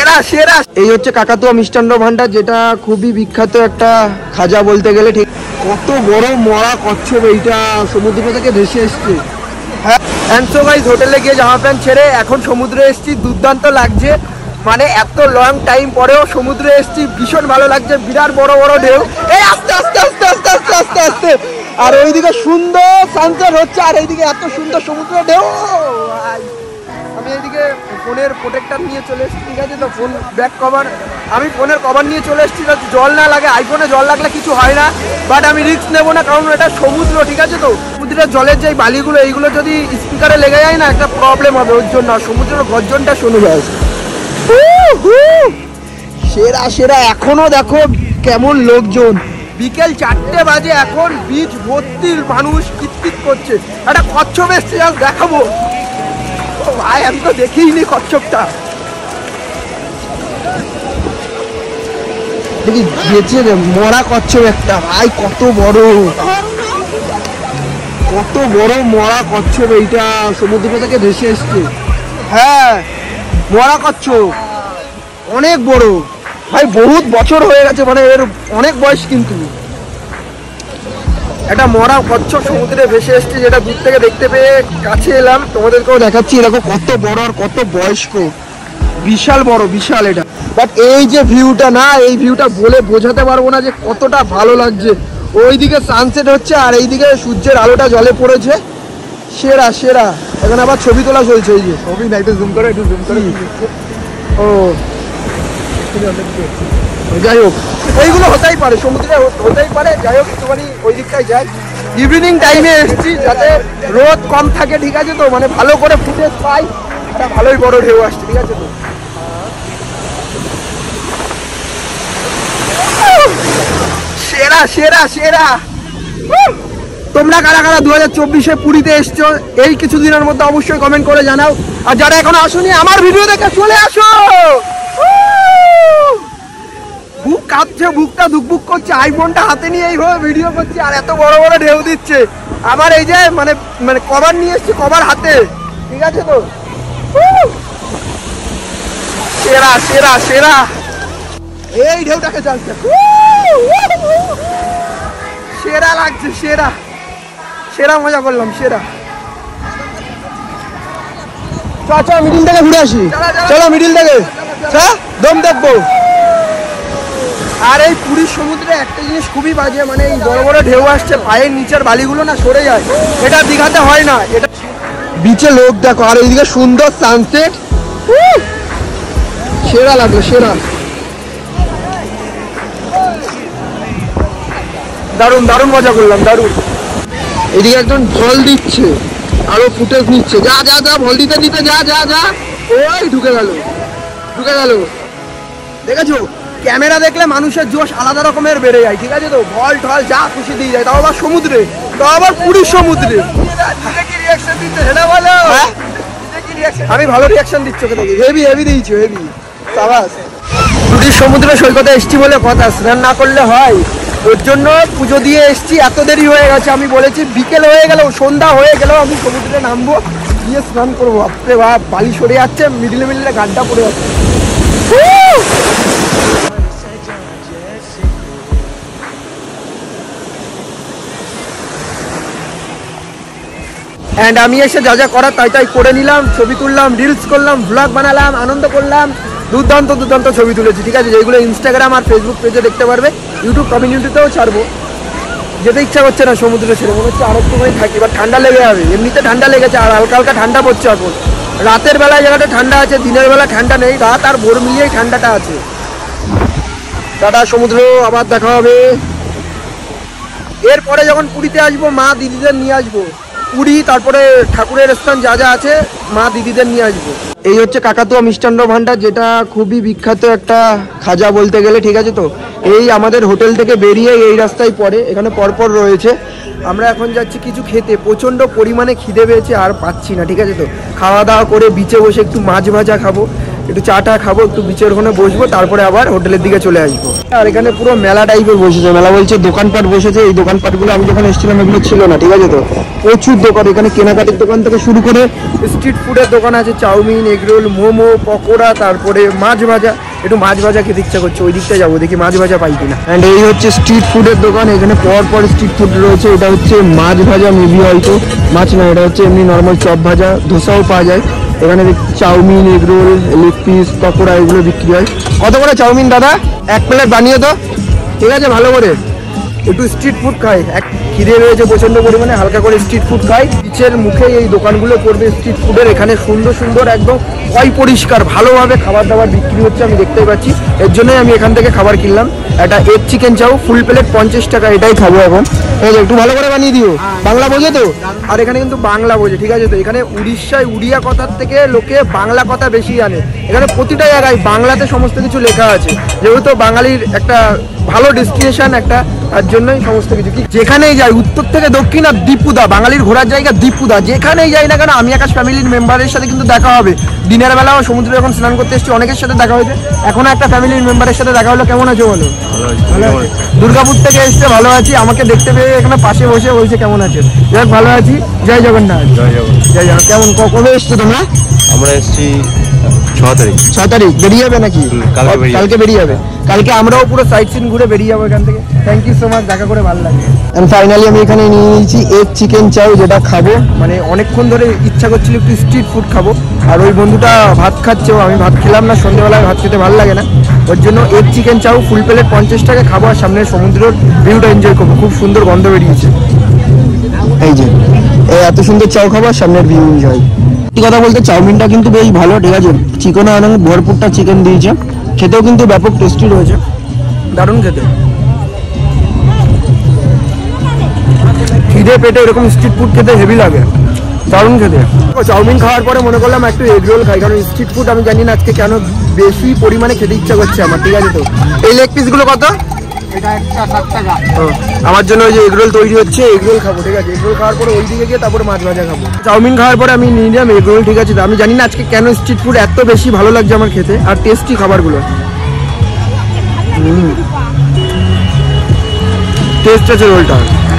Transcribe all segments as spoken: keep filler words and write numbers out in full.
সেরা সেরা। এই হচ্ছে কাকাতুয়া মিষ্টান্ন ভান্ডার, যেটা খুবই বিখ্যাত একটা খাজা বলতে গেলে। ঠিক কত বড় মরা কচ্ছপ, এইটা সমুদ্র থেকে ভেসে এসছে। হ্যাঁ অ্যান্সো গাইস, হোটেলে গিয়ে জামা প্যান্ট ছেড়ে এখন সমুদ্রে এসছি, দুর্দান্ত লাগছে। মানে এত লং টাইম পরেও সমুদ্রে এসছি, ভীষণ ভালো লাগছে। বিরাট বড় বড় ঢেউ, এই আস্তে আস্তে আস্তে আস্তে আস্তে আস্তে আস্তে আর ওইদিকে সুন্দর সানসেট হচ্ছে, আর এইদিকে এত সুন্দর সমুদ্রের ঢেউ। আমি এইদিকে ফোনের প্রোটেক্টার নিয়ে চলে এসেছি, ঠিক আছে তো, ফোন ব্যাক কভার, আমি ফোনের কভার নিয়ে চলে এসেছি যাতে জল না লাগে। আইফোনে জল লাগলে কিছু হয় না, বাট আমি রিস্ক নেবো না, কারণ এটা সমুদ্র, ঠিক আছে তো। সমুদ্রের জলের যে বালিগুলো, এইগুলো যদি স্পিকারে লেগে যায় না, একটা প্রবলেম হবে ওর জন্য। সমুদ্রের গর্জনটা শুনে যায়। সেরা সেরা। এখনো দেখো কেমন লোকজন, বিকেল চারটে বাজে, এখন বিচ ভর্তি মানুষ কিতকিত করছে। একটা কচ্ছপ এসছে, দেখাবো ভাই, আমি তো দেখিনি কচ্ছপটা। দেখি বেঁচে রে, মরা কচ্ছপ একটা ভাই, কত বড় কত বড় মরা কচ্ছপ। এইটা সমুদ্র থেকে ভেসে এসছে। হ্যাঁ মরা কচ্ছপ, অনেক বড় ভাই, বহুত বছর হয়ে গেছে, মানে এর অনেক বয়স। কিন্তু একটা মরা কচ্ছপ সমুদ্রে ভেসে এসছে, যেটা দূর থেকে দেখতে পেয়ে কাছে এলাম, তোমাদেরকেও দেখাচ্ছি। এরকম কত বড় আর কত বয়স্ক, বিশাল বড়, বিশাল এটা। বাট এই যে ভিউটা না, এই ভিউটা বলে বোঝাতে পারবো না যে কতটা ভালো লাগছে। ওইদিকে সানসেট হচ্ছে, আর এইদিকে সূর্যের আলোটা জলে পড়েছে। সেরা সেরা। এখন আবার ছবি তোলা চলছে। এই যে ছবি না, একটু জুম করে, একটু জুম করে। ও যাই হোক, এইগুলো হতেই পারে, সমুদ্রে হতেই পারে। যাই হোক, একটুখানি ওই দিকটাই যাই। ইভিনিং টাইমে এসছি যাতে রোদ কম থাকে, ঠিক আছে তো, মানে ভালো করে ফুটেজ পাই। একটা ভালোই বড় ঢেউ আসছে, ঠিক আছে তো। সেরা সেরা সেরা। তোমরা কারা কারা দু হাজার চব্বিশে পুরীতে এসছো এই কিছুদিনের মধ্যে অবশ্যই কমেন্ট করে জানাও। আর যারা এখনো আসোনি, আমার ভিডিও দেখে চলে আসো। বুক কাঁপছে, বুকটা ধুকবুক করছে, আইফোনটা হাতে নিয়ে এইভাবে ভিডিও করছি, আর এত বড় বড় ঢেউ দিচ্ছে। আমার এই যে মানে মানে কভার নিয়ে এসছি, কভার হাতে, ঠিক আছে তো। সেরা সেরা সেরা। এই ঢেউটাকে চালছে, সেরা লাগছে, সেরা সেরা মজা করলাম, সেরা। চল মিডিল থেকে ঘুরে আসি, চলো মিডিল থেকে দম দেখবো। আর এই পুরীর সমুদ্রে একটা জিনিস খুবই বাজে, মানে এই বড় বড় ঢেউ আসছে, পায়ের নিচের বালিগুলো না সরে যায়। এটা দীঘাতে হয় না, এটা বিচে লোক দেখো। আর এইদিকে সুন্দর সানসেট, সেরা লাগলো, সেরা। দারুণ দারুণ মজা করলাম, দারুণ। এদিকে একজন জল দিচ্ছে, আরো ফুটেজ নিচ্ছে। যা যা যা ভল দিতে দিতে যা যা যা। ওই ঢুকে গেল, ঢুকে গেল। দেখেছো, ক্যামেরা দেখলে মানুষের জোশ আলাদা রকমের বেড়ে যায়, ঠিক আছে তো। ভল ঢল যা খুশি দিয়ে যায়, তাও আবার সমুদ্রে, তাও আবার পুরীর সমুদ্রে। আমি ভালো রিয়াকশন দিচ্ছি, হেভি হেভি দিয়েছি, হেভি। পুরীর সমুদ্র সৈকতে এসছি বলে কথা, স্নান না করলে হয়। ওর জন্য পুজো দিয়ে এসছি, এত দেরি হয়ে গেছে। আমি বলেছি বিকেল হয়ে গেল, সন্ধ্যা হয়ে গেলেও আমি সমুদ্রে নামবো, গিয়ে স্নান করবো। বাপরে বাপ, বালি সরে যাচ্ছে, মিডিলে মিডিলে গাড্ডা পড়ে যাচ্ছে। অ্যান্ড আমি এসে যা যা করার তাই তাই করে নিলাম, ছবি তুললাম, রিলস করলাম, ব্লগ বানালাম, আনন্দ করলাম, দুর্দান্ত দুর্দান্ত ছবি তুলেছি, ঠিক আছে। যেগুলো ইনস্টাগ্রাম আর ফেসবুক পেজে দেখতে পারবে, ইউটিউব কমিউনিটিতেও ছাড়বো। যেতে ইচ্ছা করছে না সমুদ্রে ছেড়ে, মনে হচ্ছে আরো সময় থাকি, বা ঠান্ডা লেগে যাবে। এমনিতে ঠান্ডা লেগেছে, আর হালকা হালকা ঠান্ডা পড়ছে এখন। রাতের বেলায় জায়গাটা ঠান্ডা আছে, দিনের বেলা ঠান্ডা নেই, রাত আর ভোর মিলিয়েই ঠান্ডাটা আছে। টাটা, সমুদ্র আবার দেখা হবে। এরপরে যখন পুরীতে আসবো, মা দিদিদের নিয়ে আসবো পুরী, তারপরে ঠাকুরের স্থান যা যা আছে মা দিদিদের নিয়ে আসবো। এই হচ্ছে কাকাতুয়া মিষ্টান্ন ভান্ডার, যেটা খুবই বিখ্যাত একটা খাজা বলতে গেলে, ঠিক আছে তো। এই আমাদের হোটেল থেকে বেরিয়ে এই রাস্তায় পড়ে, এখানে পরপর রয়েছে। আমরা এখন যাচ্ছি কিছু খেতে, প্রচণ্ড পরিমাণে খিদে পেয়েছে, আর পাচ্ছি না, ঠিক আছে তো। খাওয়া দাওয়া করে বিচে বসে একটু মাছ ভাজা খাবো, একটু চা টা খাবো, একটু বিচের ওখানে বসবো, তারপরে আবার হোটেলের দিকে চলে আসবো। আর এখানে পুরো মেলা টাইপের বসেছে, মেলা বলছে দোকানপাট বসেছে। এই দোকানপাটগুলো আমি যখন এসেছিলাম এগুলো ছিল না, ঠিক আছে? তো প্রচুর দোকান, এখানে কেনাকাটির দোকান থেকে শুরু করে স্ট্রিট ফুডের দোকান আছে, চাউমিন, এগরোল, মোমো, পকোড়া, তারপরে মাছ ভাজা। একটু মাছ ভাজা খেতে ইচ্ছা করছে, ওই দিকটা যাবো, দেখি মাছ ভাজা পাই কিনা। অ্যান্ড এই হচ্ছে স্ট্রিট ফুডের দোকান, এখানে পর পর স্ট্রিট ফুড রয়েছে। এটা হচ্ছে মাছ ভাজা, মেবি হয়তো মাছ না, এটা হচ্ছে এমনি নর্মাল চপ ভাজা, ধোসাও পাওয়া যায় এখানে। Chowmein, egg roll, leg piece, pakora এগুলো বিক্রি হয়। কত করে চাউমিন দাদা? এক প্লেট বানিয়ে তো, ঠিক আছে? ভালো করে একটু স্ট্রিট ফুড খাই, এক খিদে রয়েছে প্রচন্ড পরিমাণে, হালকা করে স্ট্রিট ফুড খাই। নিচের মুখে এই দোকানগুলো পড়বে স্ট্রিট ফুডের। এখানে সুন্দর সুন্দর একদম পয় পরিষ্কার ভালোভাবে খাবার দাবার বিক্রি হচ্ছে, আমি দেখতেই পাচ্ছি। এর জন্যই আমি এখান থেকে খাবার কিনলাম। একটা এগ চিকেন চাও ফুল প্লেট পঞ্চাশ টাকা, এটাই খাবো এখন। একটু ভালো করে বানিয়ে দিও। বাংলা বোঝে তো? আর এখানে কিন্তু বাংলা বোঝে, ঠিক আছে? তো এখানে উড়িষ্যায় উড়িয়া কথার থেকে লোকে বাংলা কথা বেশি জানে। এখানে প্রতিটা জায়গায় বাংলাতে সমস্ত কিছু লেখা আছে, যেহেতু বাঙালির একটা ভালো ডেস্টিনেশন একটা, তার জন্যই সমস্ত কিছু। যেখানেই যাই, উত্তর থেকে দক্ষিণ, আর দীপুদা, বাঙালির ঘোরার জায়গা দীপুদা, যেখানেই যাই না কেন আমি আকাশ ফ্যামিলির মেম্বারের সাথে কিন্তু দেখা হবে। দিনের বেলাও সমুদ্রে যখন স্নান করতে এসেছি অনেকের সাথে দেখা হয়েছে, এখনো একটা ফ্যামিলির মেম্বারের সাথে দেখা হলো। কেমন আছো বলো? ভালো আছে। দুর্গাপুর থেকে এসছে, ভালো আছি। আমাকে দেখতে পেয়ে এখানে পাশে বসে বলছে কেমন আছে। যাক ভালো আছি। জয় জগন্নাথ। জয় জগন্নাথ। জয় জগন্নাথ। কেমন কবে এসছো তোমরা? আমরা এসেছি ছ তারিখ। ছ তারিখ বেরিয়ে যাবে নাকি? কালকে বেরিয়ে যাবে। কালকে আমরাও পুরো সাইট সিন ঘুরে বেরিয়ে যাবো এখান থেকে। থ্যাংক ইউ সো মাচ, দেখা করে ভালো লাগে। এন্ড ফাইনালি আমি এখানে নিয়ে নিয়েছি এগ চিকেন চাও, যেটা খাবো। মানে অনেকক্ষণ ধরে ইচ্ছা করছিল একটু স্ট্রিট ফুড খাবো। আর ওই বন্ধুটা ভাত খাচ্ছে, আমি ভাত খেলাম না, সন্ধ্যেবেলায় ভাত খেতে ভালো লাগে না, ওর জন্য এগ চিকেন চাও ফুল প্লেট পঞ্চাশ টাকা খাবো। আর সামনে সমুদ্রের ভিউটা এনজয় করবো। খুব সুন্দর গন্ধ বেরিয়েছে, এই যে এই এত সুন্দর চাও খাবো, সামনের ভিউ এনজয়। কথা বলতে চাউমিনটা কিন্তু বেশ ভালো, ঠিক আছে? চিকেনও অনেক ভরপুরটা চিকেন দিয়েছে, খেতেও কিন্তু ব্যাপক টেস্টি রয়েছে, দারুণ খেতে। খিদে পেটে এরকম স্ট্রিট ফুড খেতে হেভি লাগে, দারুণ খেতে। চাউমিন খাওয়ার পরে মনে করলাম একটু এগ রোল খাই, কারণ স্ট্রিট ফুড আমি জানি না আজকে কেন বেশি পরিমাণে খেতে ইচ্ছা করছে আমার, ঠিক আছে? তো এই লেগ পিসগুলো কত? আমার জন্য ওই যে এগ রোল তৈরি হচ্ছে, এগ রোল খাবো, ঠিক আছে? এগ রোল খাওয়ার পরে ওই দিকে গিয়ে তারপরে মাছ ভাজা খাবো। চাউমিন খাওয়ার পরে আমি নিয়ে নিলাম এগ রোল, ঠিক আছে? আমি জানি না আজকে কেন স্ট্রিট ফুড এত বেশি ভালো লাগছে আমার খেতে, আর টেস্টি খাবারগুলো। টেস্ট আছে রোলটা,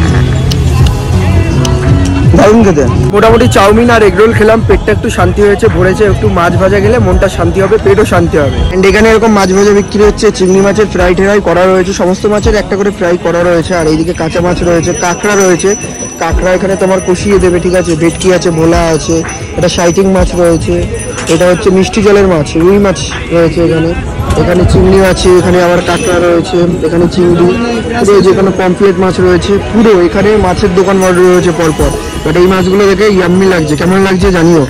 দারুণ খেতে। মোটামুটি চাউমিন আর এগ রোল খেলাম, পেটটা একটু শান্তি হয়েছে, ভরেছে। একটু মাছ ভাজা গেলে মনটা শান্তি হবে, পেটও শান্তি হবে। এন্ড এখানে এরকম মাছ ভাজা বিক্রি হচ্ছে, চিংড়ি মাছের ফ্রাই ট্রাই করা রয়েছে, সমস্ত মাছের একটা করে ফ্রাই করা রয়েছে। আর এইদিকে কাঁচা মাছ রয়েছে, কাঁকড়া রয়েছে, কাঁকড়া এখানে তোমার কষিয়ে দেবে, ঠিক আছে? ভেটকি আছে, ভোলা আছে, এটা সাইটিং মাছ রয়েছে, এটা হচ্ছে মিষ্টি জলের মাছ, রুই মাছ রয়েছে এখানে, এখানে চিংড়ি আছে, এখানে আবার কাঁকড়া রয়েছে, এখানে চিংড়ি রয়েছে, এখানে পমফ্লেট মাছ রয়েছে। পুরো এখানে মাছের দোকান রয়েছে পরপর। বাট এই মাছগুলো দেখে ইয়াম্মি লাগছে, কেমন লাগছে জানিও।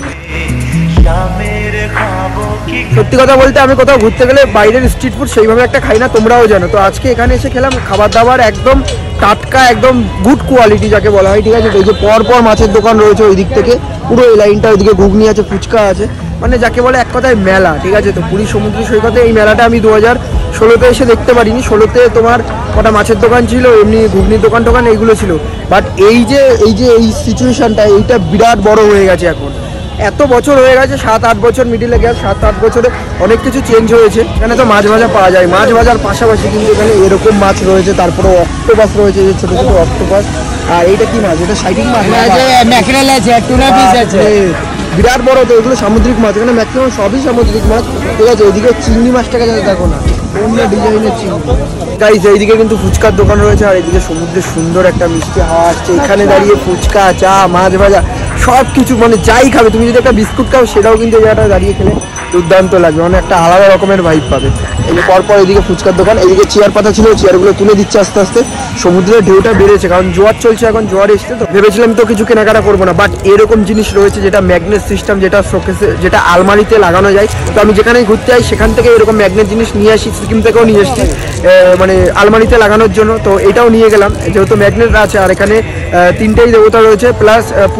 সত্যি কথা বলতে আমি কোথাও ঘুরতে গেলে বাইরের স্ট্রিট ফুড সেইভাবে একটা খাই না, তোমরাও জানো। তো আজকে এখানে এসে খেলাম, খাবার দাবার একদম টাটকা, একদম গুড কোয়ালিটি যাকে বলা হয়, ঠিক আছে? এই যে পর পর মাছের দোকান রয়েছে ওই দিক থেকে, পুরো এই লাইনটা, ওইদিকে ঘুগনি আছে, ফুচকা আছে, মানে যাকে বলে এক কথায় মেলা, ঠিক আছে? তো পুরী সমুদ্র সৈকতে এই মেলাটা আমি দু হাজার ষোলোতে এসে দেখতে পারিনি। ষোলোতে তোমার কটা মাছের দোকান ছিল, এমনি ঘুগনির দোকান টোকান এইগুলো ছিল। বাট এই যে এই যে এই সিচুয়েশনটা, এইটা বিরাট বড় হয়ে গেছে এখন। এত বছর হয়ে গেছে, সাত আট বছর মিডিলে গ্যাপ, সাত আট বছরে অনেক কিছু চেঞ্জ হয়েছে। এখানে তো মাছ ভাজা পাওয়া যায়, মাছ ভাজার পাশাপাশি কিন্তু এখানে এরকম মাছ রয়েছে, তারপরে অক্টোপাস রয়েছে, যে ছোটো ছোটো অক্টোপাস। আর এইটা কি মাছ? এটা সাইটিং মাছ, ম্যাকরেল আছে, টুনা ফিশ আছে, বিরাট বড়। তো এগুলো সামুদ্রিক মাছ, এখানে ম্যাক্সিমাম সবই সামুদ্রিক মাছ, ঠিক আছে? এদিকে চিংড়ি মাছটাকে যাতে দেখো না, অন্য ডিজাইনের চিংড়ি। গাইস এইদিকে কিন্তু ফুচকার দোকান রয়েছে, আর এদিকে সমুদ্রের সুন্দর একটা মিষ্টি হাওয়া আসছে। এখানে দাঁড়িয়ে ফুচকা, চা, মাছ ভাজা সব কিছু, মানে যাই খাবে, তুমি যদি একটা বিস্কুট খাও সেটাও কিন্তু এই জায়গাটা দাঁড়িয়ে খেলে দুর্দান্ত লাগবে, মানে একটা আলাদা রকমের ভাইব পাবে। এই যে পরপর এদিকে ফুচকার দোকান, এদিকে চেয়ার পাতা ছিল, চেয়ারগুলো তুলে দিচ্ছে আস্তে আস্তে। সমুদ্রের ঢেউটা বেড়েছে, কারণ জোয়ার চলছে এখন, জোয়ার এসছে। তো ভেবেছিলাম তো কিছু কেনাকাটা করবো না, বাট এরকম জিনিস রয়েছে যেটা ম্যাগনেট সিস্টেম, যেটা শোকেসে, যেটা আলমারিতে লাগানো যায়। তো আমি যেখানেই ঘুরতে যাই সেখান থেকে এরকম ম্যাগনেট জিনিস নিয়ে আসি, সিকিম থেকেও নিয়ে এসেছি, মানে আলমারিতে লাগানোর জন্য। তো এটাও নিয়ে গেলাম, যেহেতু ম্যাগনেট আছে। আর এখানে তিনটেই দেবতা রয়েছে, প্লাস পুরীর মন্দিরটা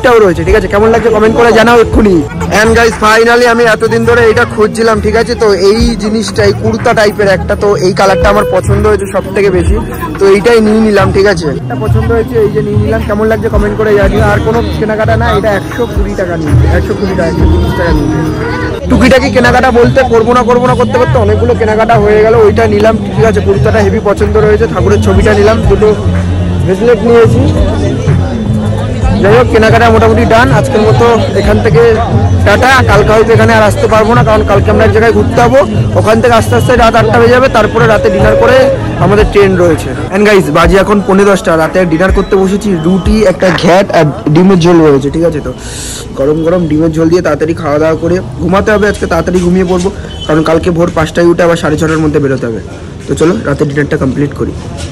স্লিপটাও রয়েছে, ঠিক আছে? কেমন লাগছে কমেন্ট করে জানাও এক্ষুনি। এন্ড গাইস ফাইনালি আমি এতদিন ধরে এটা খুঁজছিলাম, ঠিক আছে? তো এই জিনিসটা এই কুর্তা টাইপের একটা, তো এই কালারটা আমার পছন্দ হয়েছে সব থেকে বেশি, তো এইটাই নিয়ে নিলাম, ঠিক আছে? এটা পছন্দ হয়েছে, এই যে নিয়ে নিলাম। কেমন লাগছে কমেন্ট করে জানিও। আর কোনো কেনাকাটা না, এটা একশো কুড়ি টাকা নিয়ে একশো কুড়ি টাকা একশো তিরিশ টাকা নিয়ে টুকিটাকি কেনাকাটা বলতে করবো না করবো না করতে করতে অনেকগুলো কেনাকাটা হয়ে গেল। ওইটা নিলাম, ঠিক আছে? কুর্তাটা হেভি পছন্দ রয়েছে, ঠাকুরের ছবিটা নিলাম, দুটো ব্রেসলেট নিয়েছি। যাই হোক কেনাকাটা মোটামুটি ডান। আজকের মতো এখান থেকে টাটা। কালকে হয়তো এখানে আর আসতে পারবো না, কারণ কালকে আমরা এক জায়গায় ঘুরতে যাবো। ওখান থেকে আস্তে আস্তে রাত আটটা বেজে যাবে, তারপরে রাতে ডিনার করে আমাদের ট্রেন রয়েছে। এন্ড গাইস বাজে এখন পৌনে দশটা, রাতে ডিনার করতে বসেছি। রুটি, একটা ঘ্যাট আর ডিমের ঝোল রয়েছে, ঠিক আছে? তো গরম গরম ডিমের ঝোল দিয়ে তাড়াতাড়ি খাওয়া দাওয়া করে ঘুমাতে হবে। আজকে তাড়াতাড়ি ঘুমিয়ে পড়বো, কারণ কালকে ভোর পাঁচটায় উঠে আবার সাড়ে ছটার মধ্যে বেরোতে হবে। তো চলো রাতে ডিনারটা কমপ্লিট করি।